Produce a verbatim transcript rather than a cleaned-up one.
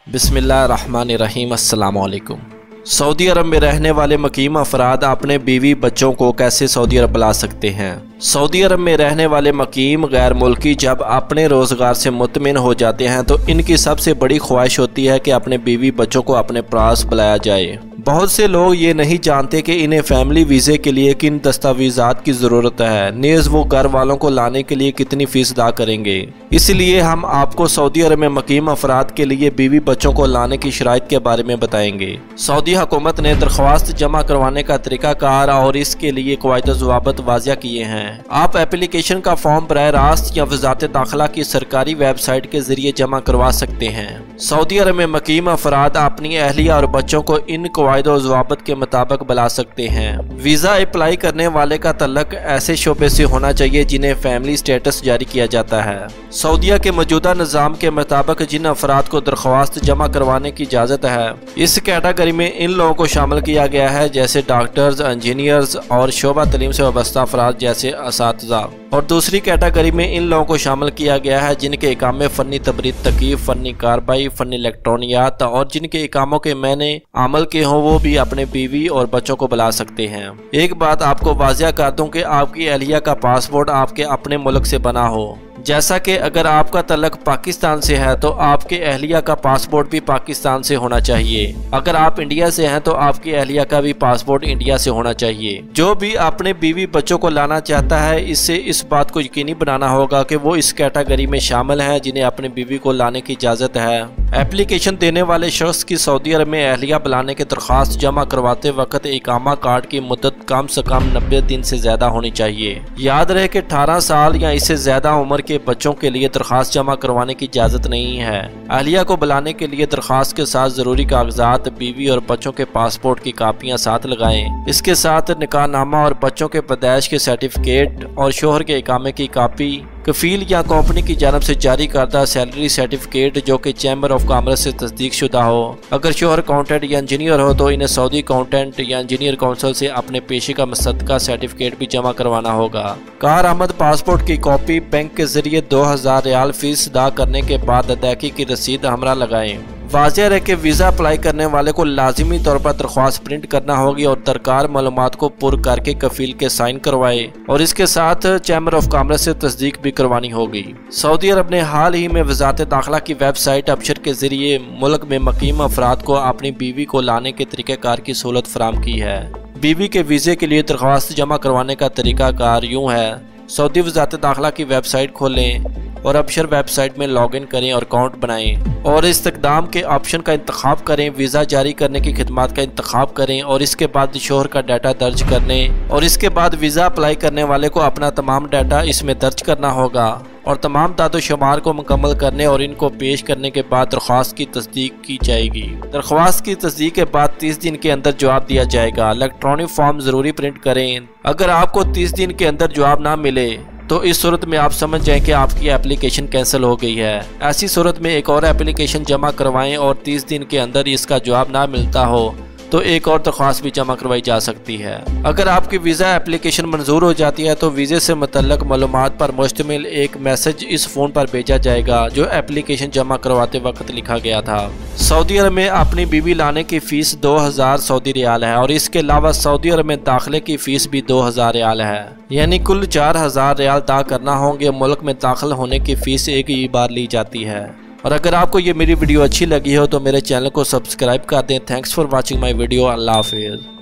बिस्मिल्लाहिर्रहमानिर्रहीम। अस्सलामु अलैकुम। सऊदी अरब में रहने वाले मुकीम अफराद अपने बीवी बच्चों को कैसे सऊदी अरब बुला सकते हैं। सऊदी अरब में रहने वाले मुकीम गैर मुल्की जब अपने रोज़गार से मुतमिन हो जाते हैं तो इनकी सबसे बड़ी ख्वाहिश होती है कि अपने बीवी बच्चों को अपने पास बुलाया जाए। बहुत से लोग ये नहीं जानते कि इन्हें फैमिली वीज़े के लिए किन दस्तावेज़ात की ज़रूरत है, नेज़ वो घर वालों को लाने के लिए कितनी फ़ीस अदा करेंगे। इसलिए हम आपको सऊदी अरब में मुकीम अफराद के लिए बीवी बच्चों को लाने की शराइत के बारे में बताएंगे। सऊदी हुकूमत ने दरख्वास्त जमा करवाने का तरीक़ाकार और इसके लिए कवायद ज़वाबित वाज़िया किए हैं। आप एप्लीकेशन का फॉर्म बराह रास्त या वज़ारत दाखिला की सरकारी वेबसाइट के जरिए जमा करवा सकते हैं। सऊदी अरब में मुकीम अफराद अपनी अहलिया और बच्चों को इन कवायद और ज़वाबित के मुताबिक बुला सकते हैं। वीज़ा अप्लाई करने वाले का तल्लुक ऐसे शोबे से होना चाहिए जिन्हें फैमिली स्टेटस जारी किया जाता है। सऊदीया के मौजूदा निज़ाम के मुताबिक जिन अफराद को दरख्वास्त जमा करवाने की इजाज़त है, इस कैटेगरी में इन लोगों को शामिल किया गया है जैसे डॉक्टर्स, इंजीनियर्स और शोबा तलीम से वाबस्ता अफराद जैसे असातिज़ा। और दूसरी कैटेगरी में इन लोगों को शामिल किया गया है जिनके इकामे फ़नी तबरीद तकीफ़, फ़नी कार्बाई, फ़नी इलेक्ट्रॉनियात और जिनके इकामों के मैंने अमल के हों वो भी अपने बीवी और बच्चों को बुला सकते हैं। एक बात आपको वाज़िया कर दूं कि आपकी अहलिया का पासपोर्ट आपके अपने मुल्क से बना हो, जैसा कि अगर आपका तल्लुक पाकिस्तान से है तो आपके अहलिया का पासपोर्ट भी पाकिस्तान से होना चाहिए। अगर आप इंडिया से हैं तो आपकी अहलिया का भी पासपोर्ट इंडिया से होना चाहिए। जो भी अपने बीवी बच्चों को लाना चाहता है इससे इस बात को यकीनी बनाना होगा कि वो इस कैटेगरी में शामिल हैं जिन्हें अपनी बीवी को लाने की इजाज़त है। एप्लीकेशन देने वाले शख्स की सऊदी अरब में अहलिया बुलाने की दरख्वास्त जमा करवाते वक्त इकामा कार्ड की मुद्दत कम से कम नब्बे दिन से ज्यादा होनी चाहिए। याद रहे कि अठारह साल या इससे ज्यादा उम्र के बच्चों के लिए दरख्वास्त जमा करवाने की इजाज़त नहीं है। अहलिया को बुलाने के लिए दरख्वास्त के साथ जरूरी कागजात, बीवी और बच्चों के पासपोर्ट की कापियाँ साथ लगाएं। इसके साथ निकाहनामा और बच्चों के पैदाइश के सर्टिफिकेट और शोहर के इकामे की कापी, कफील या कंपनी की जानब से जारी करदा सैलरी सर्टिफिकेट जो कि चैम्बर ऑफ कॉमर्स से तस्दीक शुदा हो। अगर शोहर अकाउंटेंट या इंजीनियर हो तो इन्हें सऊदी अकाउंटेंट या इंजीनियर काउंसिल से अपने पेशे का मुसद्दका सर्टिफिकेट भी जमा करवाना होगा। कार आमद पासपोर्ट की कॉपी बैंक के जरिए दो हजार रियाल फीस अदा करने के बाद अदायगी की रसीद हमरा लगाएं। वाज़िया रहे कि वीज़ा अप्लाई करने वाले को लाजिमी तौर पर दरख्वास्त प्रिंट करना होगी और दरकार मालूमात को पुर करके कफील के साइन करवाए और इसके साथ चैम्बर ऑफ कॉमर्स से तस्दीक भी करवानी होगी। सऊदी अरब ने हाल ही में वज़ारत दाखिला की वेबसाइट अबशर के जरिए मुल्क में मुकीम अफराद को अपनी बीवी को लाने के तरीक़ाकार की सहूलत फराहम की है। बीवी के वीज़े के लिए दरख्वास्त जमा करवाने का तरीक़ाकार यूँ है, सऊदी वज़ारत दाखिला की वेबसाइट खोलें और अबशर वेबसाइट में लॉगिन करें और अकाउंट बनाएं और इस्तकदाम के ऑप्शन का इंतखाब करें। वीज़ा जारी करने की खिदमत का इंतखाब करें और इसके बाद शोहर का डाटा दर्ज करने और इसके बाद वीज़ा अप्लाई करने वाले को अपना तमाम डाटा इसमें दर्ज करना होगा और तमाम दादोशुमार को मुकम्मल करने और इनको पेश करने के बाद दरख्वास्त की तस्दीक की जाएगी। दरख्वास्त की तस्दीक के बाद तीस दिन के अंदर जवाब दिया जाएगा। इलेक्ट्रॉनिक फॉर्म ज़रूरी प्रिंट करें। अगर आपको तीस दिन के अंदर जवाब ना मिले तो इस सूरत में आप समझ जाएं कि आपकी एप्लीकेशन कैंसिल हो गई है। ऐसी सूरत में एक और एप्लीकेशन जमा करवाएं और तीस दिन के अंदर इसका जवाब ना मिलता हो तो एक और दरख्वास्त भी जमा करवाई जा सकती है। अगर आपकी वीज़ा एप्लीकेशन मंजूर हो जाती है तो वीज़े से मुतल्लक मालूमात पर मुश्तमिल एक मैसेज इस फ़ोन पर भेजा जाएगा जो एप्लीकेशन जमा करवाते वक्त लिखा गया था। सऊदी अरब में अपनी बीवी लाने की फ़ीस दो हज़ार सऊदी रियाल है और इसके अलावा सऊदी अरब में दाखिले की फ़ीस भी दो हज़ार रियाल है, यानी कुल चार हज़ार रियाल अदा करना होंगे। मुल्क में दाखिल होने की फ़ीस एक ही बार ली जाती है। और अगर आपको ये मेरी वीडियो अच्छी लगी हो तो मेरे चैनल को सब्सक्राइब कर दें। Thanks for watching my video. अल्लाह हाफिज़।